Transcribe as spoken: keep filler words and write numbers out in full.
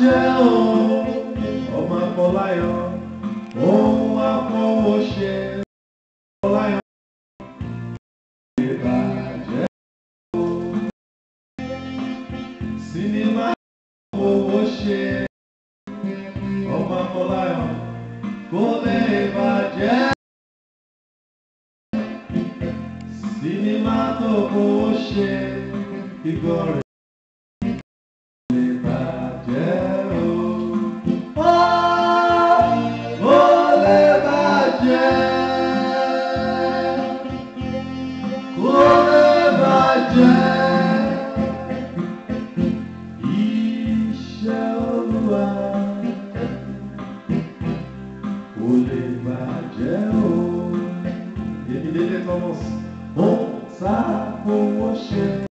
bàjẹ́ o, ọmọ Afọláyan, ohun afọwọ́ṣe Afọláyan lè bàjẹ́ o. Sinimá afọwọ́ṣe ọmọ Afọláyan kò lè bàjẹ́. Sinimá tó fowó ṣe ìgò rẹ̀ lè bàjẹ́ o. Ó lè bàjẹ́, kò lè bàjẹ́. Iṣẹ́ Olúwa kò lè bàjẹ́ o. Èmi Délé Thomas, ó ń ta fowó ṣe.